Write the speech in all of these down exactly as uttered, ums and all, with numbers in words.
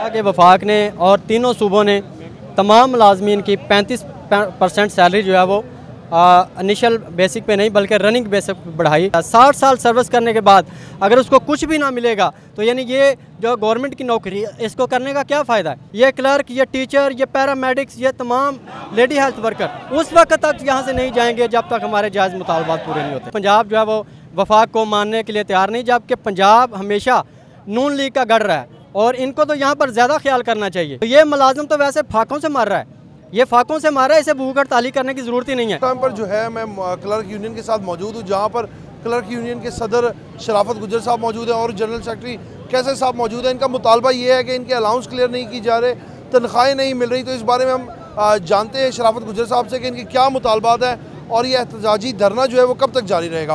कि वफाक ने और तीनों सूबों ने तमाम मुलाजमीन की पैंतीस परसेंट सैलरी जो है वो इनिशियल बेसिक पे नहीं बल्कि रनिंग बेसिक पे बढ़ाई। साठ साल सर्विस करने के बाद अगर उसको कुछ भी ना मिलेगा तो यानी ये जो गवर्नमेंट की नौकरी है इसको करने का क्या फ़ायदा है। ये क्लर्क, ये टीचर, ये पैरामेडिक्स, ये तमाम लेडी हेल्थ वर्कर उस वक्त तक यहाँ से नहीं जाएंगे जब तक हमारे जायज़ मुतालबात पूरे नहीं होते। पंजाब जो है वो वफाक को मानने के लिए तैयार नहीं, जबकि पंजाब हमेशा नून लीग का गढ़ रहा है और इनको तो यहाँ पर ज़्यादा ख्याल करना चाहिए। तो ये मुलाजिम तो वैसे फाकों से मार रहा है, ये फाकों से मारा है, इसे भूख हड़ताली करने की ज़रूरत ही नहीं है। टाइम पर जो है मैं क्लर्क यूनियन के साथ मौजूद हूँ, जहाँ पर क्लर्क यूनियन के सदर शराफत गुज्जर साहब मौजूद हैं और जनरल सेक्रेटरी कैसर साहब मौजूद हैं। इनका मुतालबा ये है कि इनके अलाउंस क्लियर नहीं की जा रहे, तनख्वाहें नहीं मिल रही। तो इस बारे में हम जानते हैं शराफत गुज्जर साहब से कि इनके क्या मुतालबात हैं और ये एहतजाजी धरना जो है वो कब तक जारी रहेगा।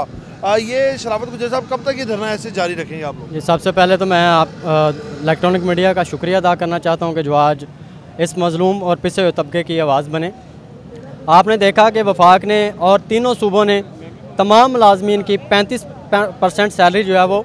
ये शराफत गुज्जर साहब कब तक ये धरना ऐसे जारी रखेंगे आप लोग? ये सबसे पहले तो मैं आप इलेक्ट्रॉनिक मीडिया का शुक्रिया अदा करना चाहता हूँ कि जो आज इस मज़लूम और पिछड़े हुए तबके की आवाज़ बने। आपने देखा कि वफाक ने और तीनों सूबों ने तमाम मुलाजमीन की पैंतीस परसेंट सैलरी जो है वो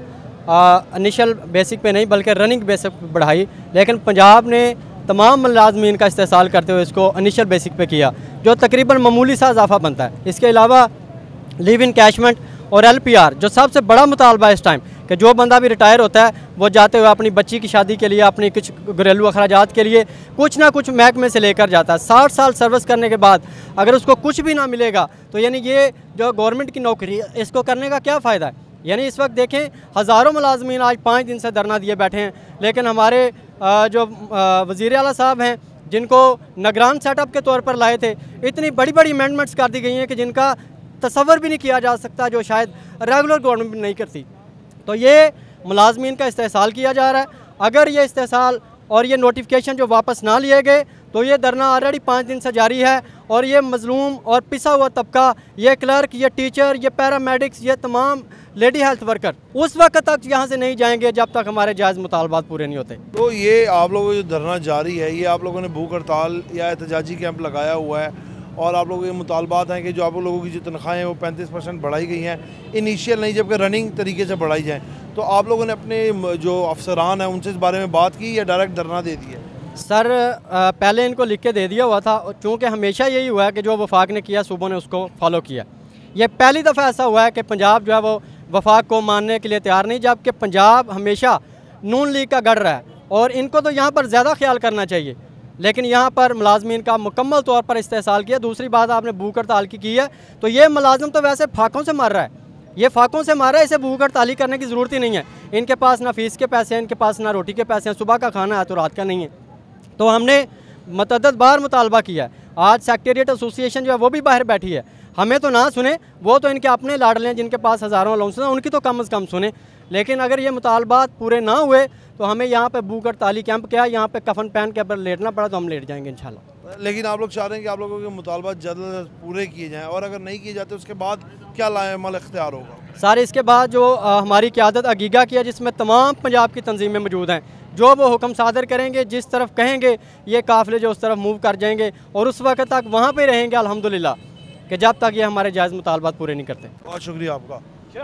इनिशियल बेसिक पे नहीं बल्कि रनिंग बेसिक पे बढ़ाई, लेकिन पंजाब ने तमाम मुलाजमीन का इस्तेसाल करते हुए इसको इनिशियल बेसिक पे किया, जो तकरीबन मामूली सा इजाफा बनता है। इसके अलावा लिव इन कैशमेंट और एल पी आर जो सबसे बड़ा मुतालबा है इस टाइम कि जो बंदा भी रिटायर होता है वो जाते हुए अपनी बच्ची की शादी के लिए, अपनी कुछ घरेलू अखराजात के लिए कुछ ना कुछ महकमे से लेकर जाता है। साठ साल सर्विस करने के बाद अगर उसको कुछ भी ना मिलेगा तो यानी ये जो गवर्नमेंट की नौकरी है इसको करने का क्या फ़ायदा है। यानी इस वक्त देखें हज़ारों मुलाजमीन आज पाँच दिन से धरना दिए बैठे हैं, लेकिन हमारे जो वज़ीर आला साहब हैं जिनको निगरान सेटअप के तौर पर लाए थे, इतनी बड़ी बड़ी अमेंडमेंट्स कर दी गई हैं कि जिनका तसव्वुर भी नहीं किया जा सकता, जो शायद रेगुलर गवर्नमेंट नहीं करती। तो ये मुलाजमीन का इस्तेसाल किया जा रहा है। अगर ये इस्तेसाल और ये नोटिफिकेशन जो वापस ना लिए गए तो ये धरना ऑलरेडी पाँच दिन से जारी है और ये मजलूम और पिसा हुआ तबका, ये क्लर्क, ये टीचर, ये पैरामेडिक्स, ये तमाम लेडी हेल्थ वर्कर उस वक्त तक यहाँ से नहीं जाएंगे जब तक हमारे जायज़ मुतालबात पूरे नहीं होते। तो ये आप लोगों को जो धरना जारी है, ये आप लोगों ने भूख हड़ताल या एहतजाजी कैंप लगाया हुआ है और आप लोगों के मुतालबात हैं कि जो आप लोगों की जो तनख्वाहें हैं वो पैंतीस परसेंट बढ़ाई गई हैं, इनिशियल नहीं जबकि रनिंग तरीके से बढ़ाई जाएँ। तो आप लोगों ने अपने जो अफसरान हैं उनसे इस बारे में बात की या डायरेक्ट धरना दे दिया? सर पहले इनको लिख के दे दिया हुआ था, क्योंकि हमेशा यही हुआ है कि जो वफाक ने किया सूबों ने उसको फॉलो किया। ये पहली दफ़ा ऐसा हुआ है कि पंजाब जो है वो वफाक को मानने के लिए तैयार नहीं, जबकि पंजाब हमेशा नून लीग का गढ़ रहा है और इनको तो यहाँ पर ज़्यादा ख्याल करना चाहिए, लेकिन यहाँ पर मुलाजमीन का मुकम्मल तौर पर इस्तेसाल किया। दूसरी बात आपने भूख हड़ताल की की है, तो ये मुलाजिम तो वैसे फाकों से मार रहा है, ये फाकों से मार रहा है, इसे भूख हड़ताली करने की ज़रूरत ही नहीं है। इनके पास ना फीस के पैसे हैं, इनके पास ना रोटी के पैसे हैं, सुबह का खाना है तो रात का नहीं है। तो हमने मतअद्दद बार मुतालबा किया है। आज सेक्रेटरीट एसोसिएशन जो है वो भी बाहर बैठी है, हमें तो ना सुने, वो तो इनके अपने लाडले हैं जिनके पास हज़ारों अलाउंस हैं, उनकी तो कम अज़ कम सुने। लेकिन अगर ये मुतालबात पूरे ना हुए तो हमें यहाँ पे भूख हड़ताली कैंप क्या, यहाँ पे कफन पहन के अगर लेटना पड़ा तो हम लेट जाएंगे इंशाल्लाह। लेकिन आप लोग चाह रहे हैं कि आप लोगों के मुतालबात जल्द से जल्द पूरे किए जाएँ और अगर नहीं किए जाते उसके बाद क्या लाएमल इख्तियार होगा? सर इसके बाद जो आ, हमारी क़यादत अगीगा की है, जिसमें तमाम पंजाब की तंजीमें मौजूद हैं, जो वो हुक्म सादर करेंगे, जिस तरफ कहेंगे ये काफ़िले जो उस तरफ मूव कर जाएंगे और उस वक्त तक वहाँ पर रहेंगे अल्हम्दुलिल्लाह, कि जब तक ये हमारे जायज़ मुतालबात पूरे नहीं करते। बहुत शुक्रिया आपका।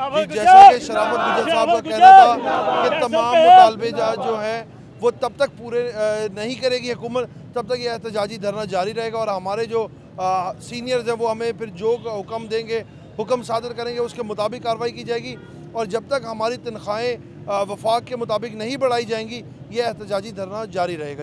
जैसा कि शराफत गुज्जर साहब का कहना था कि तमाम मुतालबे जो हैं वो तब तक पूरे नहीं करेगी हुकूमत, तब तक ये एहतजाजी धरना जारी रहेगा और हमारे जो सीनियर्स हैं वो हमें फिर जो हुक्म देंगे, हुक्म सादर करेंगे, उसके मुताबिक कार्रवाई की जाएगी। और जब तक हमारी तनख्वाहें वफाक के मुताबिक नहीं बढ़ाई जाएंगी ये एहतजाजी धरना जारी रहेगा।